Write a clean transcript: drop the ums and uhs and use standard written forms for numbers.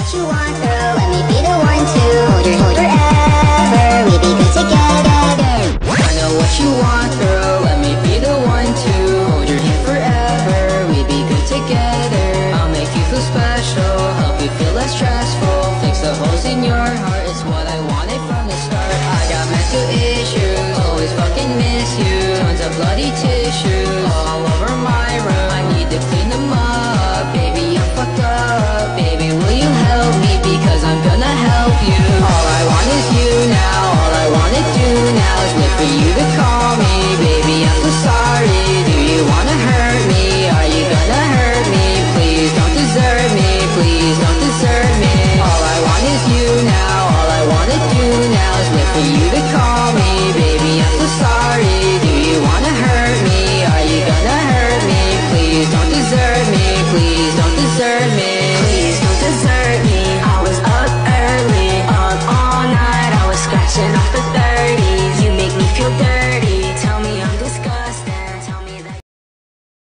what you want, girl. Let me be the one to hold your hand forever. We be good together. I know what you want, girl. Let me be the one to hold your hand forever. We be good together. I'll make you feel special, help you feel less stressful. Fix the holes in your heart, it's what I wanted from the start. I got mental issues, always fucking miss you. Tons of bloody tissues all over my room. I need to clean them up, baby, I'm fucked up. Baby, will you help me, because I'm gonna help you. All I want is you now, all I wanna do now is wait for you to call me. Baby, I'm so sorry, do you wanna hurt me? Are you gonna hurt me? Please don't desert me, please don't desert me. All I want is you now, all I wanna do now is wait for you to call me. Baby, I'm so sorry, do you wanna hurt me? Are you gonna hurt me? Please don't desert me, please don't desert me.